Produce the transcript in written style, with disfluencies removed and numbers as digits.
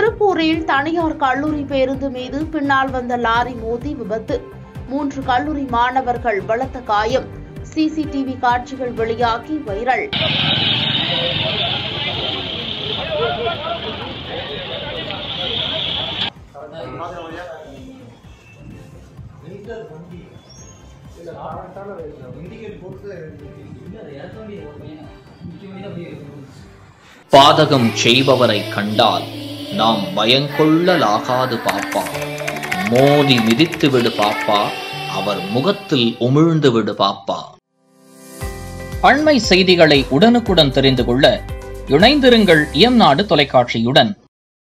திருப்பூரில் தனியார் கல்லூரி பேருந்து மீது பின்னால் வந்த லாரி மோதி விபத்து. 3 கல்லூரி மாணவர்கள் பலத்த காயம். சிசிடிவி காட்சிகள் வெளியாகி வைரல். பாதகம் செய்பவரை கண்டால் நாம் பயங்கொள்ளலாகாது பாப்பா. மோதி மிதித்து விடு பாப்பா, அவர் முகத்தில் உமிழ்ந்து விடு பாப்பா. அண்மை செய்திகளை உடனுக்குடன் தெரிந்து கொள்ள இணைந்திருங்கள் NADU தொலைக்காட்சியுடன்.